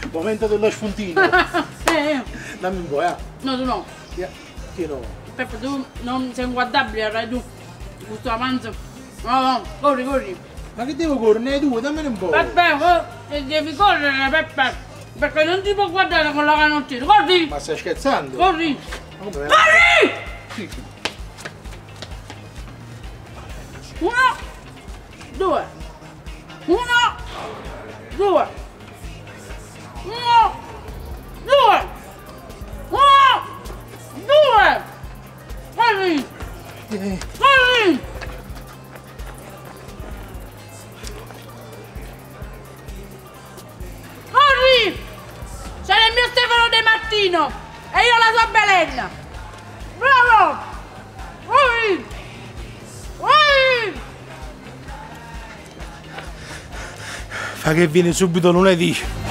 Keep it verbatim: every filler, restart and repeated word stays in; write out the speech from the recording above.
Momento dello spuntino. Eh, Dammi un po', eh. no, tu no. Yeah. Che no? Peppe, tu non sei inguardabile, avrai tu. Questo avanzo. No, no, corri, corri. Ma che devo correre? Ne hai due, dammene un po'. Peppe, oh, devi correre, Peppe. Perché non ti può guardare con la canottiera. Corri! Ma stai scherzando? Corri! Ma come? Corri! Sì. Uno, due, uno, due, uno, due, uno, due, corri, Eh, corri, corri, sei il mio Stefano De Martino e io la sua Belen, bravo, corri, corri. Fa che viene subito lunedì.